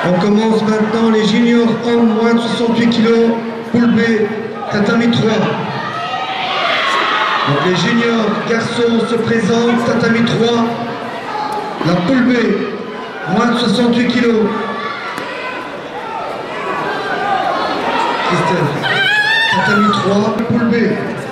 On commence maintenant les juniors hommes moins de 68 kg, poule B, tatami 3. Donc les juniors garçons se présentent, tatami 3. La poule B, moins de 68 kg. Christelle, tatami 3, poule B.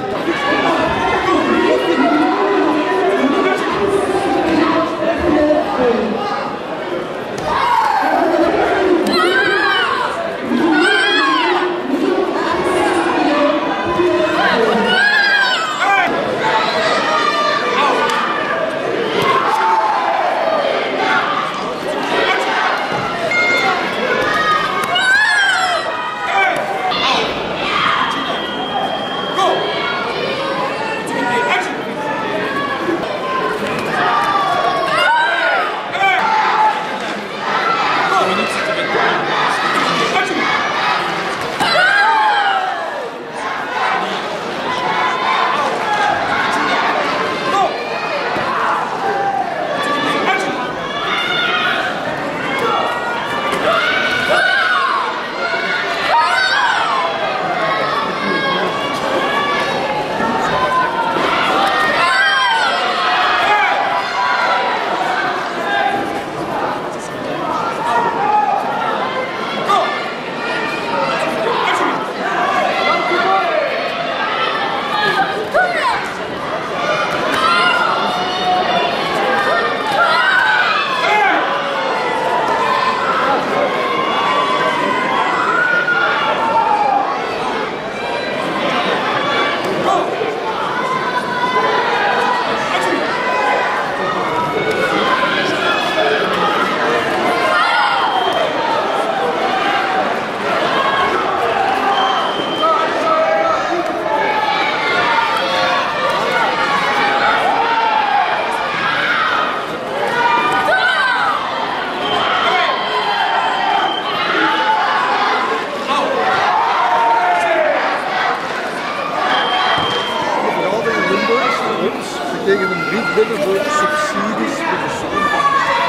Tegen een brief binnen voor subsidies voor de zoon van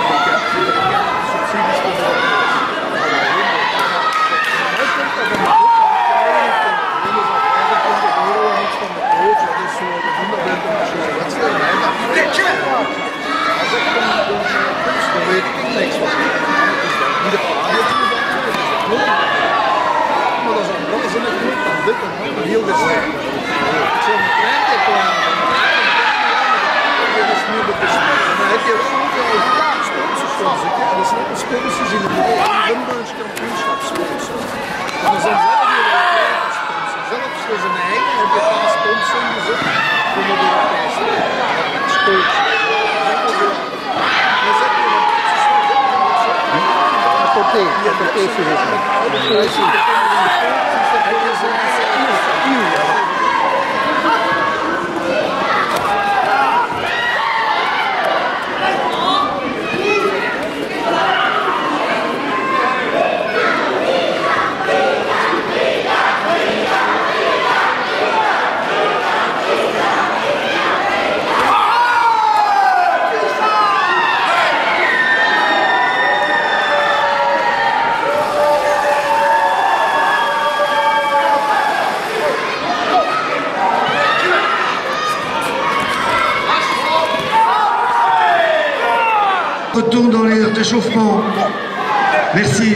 subsidies voor de dan weet ik niks van. Niet de plaats maar dat is een bron in het groep van dit en dat heel gezegd. Zo'n klein declaar. Dan heb je wel ook al sponsors. En dat zijn ook sponsors in het Limburgs kampioenschap sponsors. En dan zijn zelf heel erg sponsors. Zelfs voor zijn eigen heb je paar sponsors gezet voor de Europese coach. Retour dans les aires d'échauffement. Merci.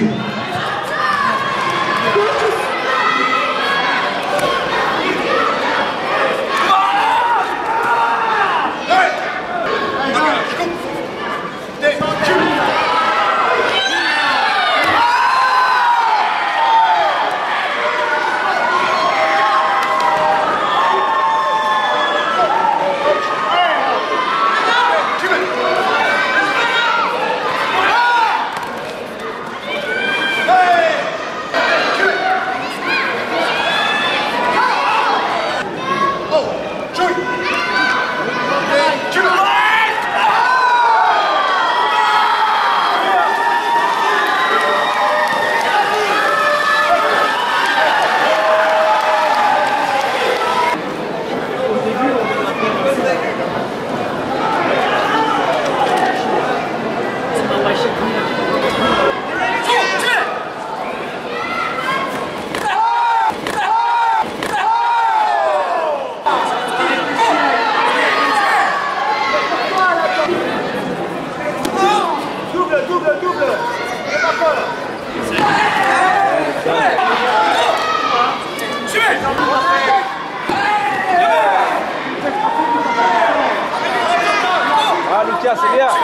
c'est bien.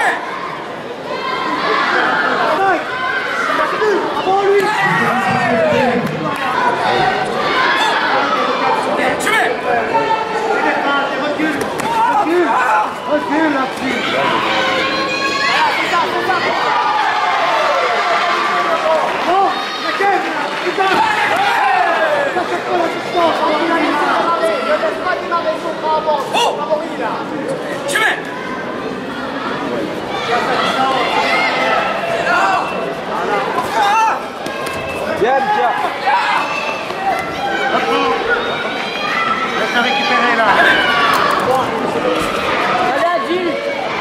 Avant lui. Recule là-dessus. Non, laquelle putain. Ça fait pas l'assistance. Ne laisse pas démarrer son bras avant. Favori là. Tu mets. Bien, bien. Laisse la récupérer là. Allez, Gilles.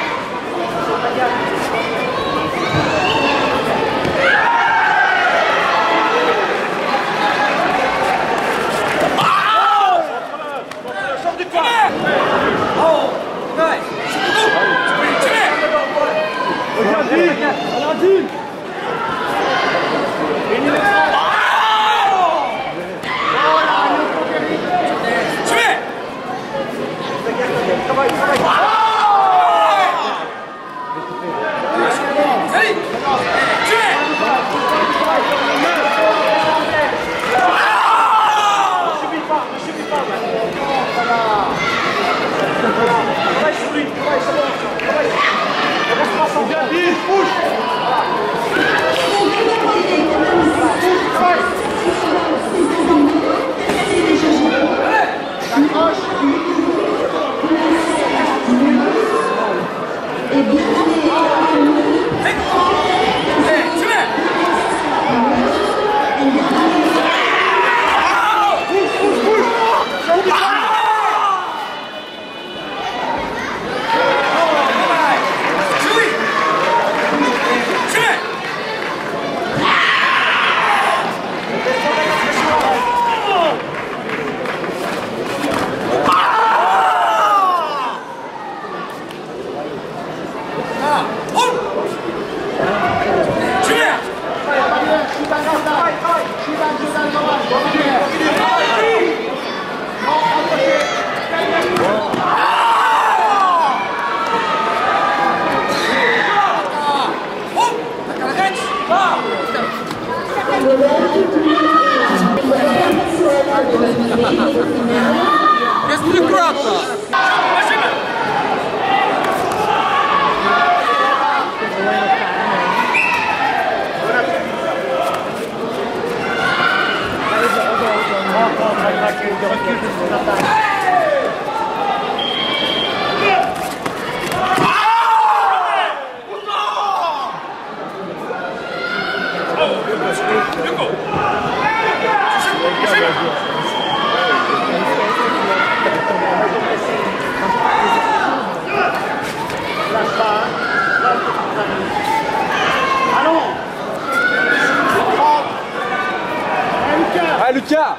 Ah, Lucas!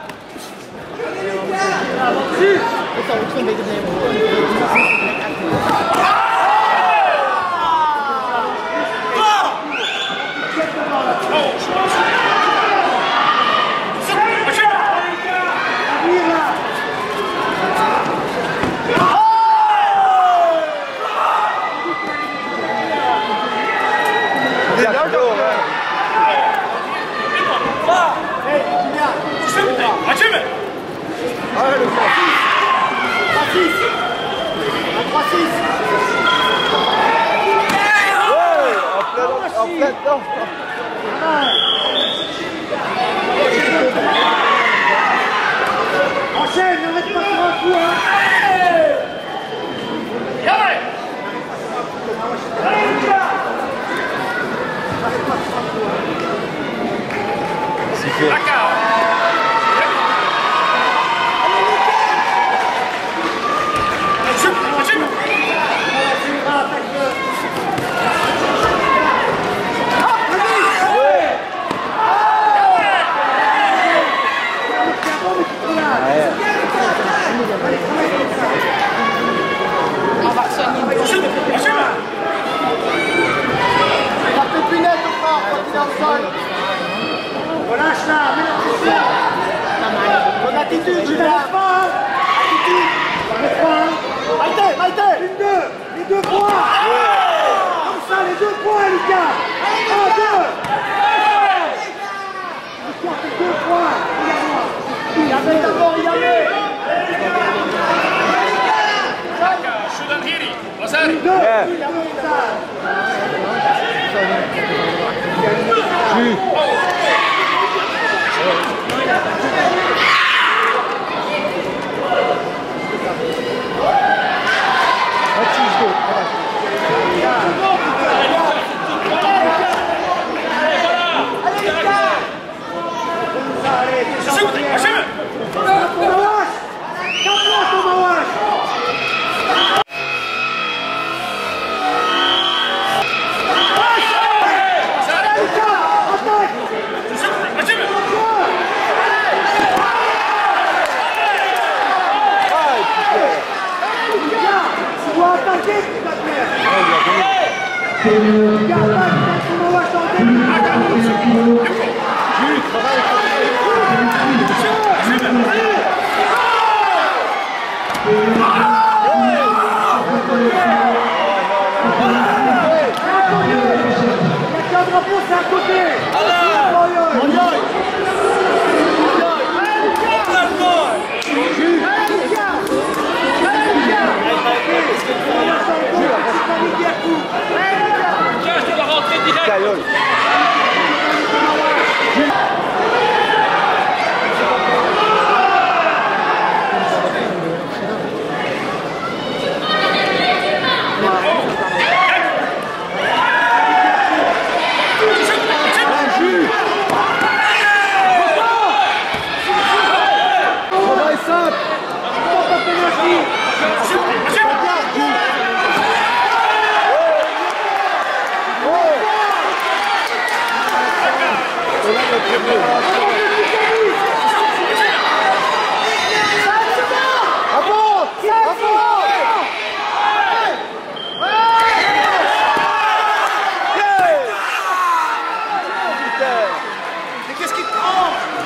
Enchaîne, ne reste pas sur un coup, hein. Relâche là, mets la pression. Bonne attitude, je ne laisse pas. Attitude, je ne laisse pas. Maïté, Maïté. Une, deux fois. Mais qu'est-ce qui te prend?